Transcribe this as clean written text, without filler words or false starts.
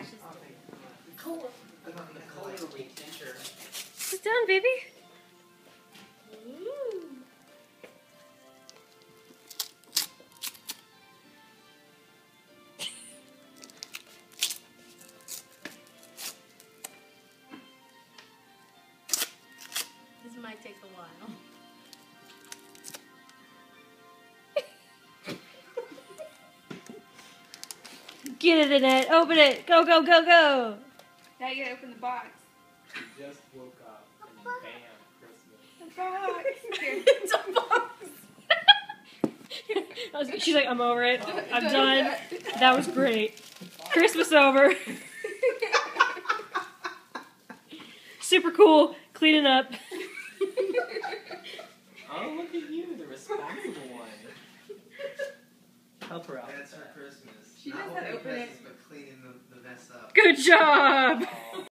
Ashes. Cola. It's done, baby. Ooh. This might take a while. Get it, Annette. Open it. Go, go, go, go. Now you gotta open the box. She just woke up and bam, Christmas. The box. Here. It's a box. She's like, I'm over it. I'm done. That was great. Christmas over. Super cool. Cleaning up. Oh, look at you, the responsible one. Help her out. That's for Christmas. She knows Not how to opening open it. presents, but cleaning the mess up. Good job.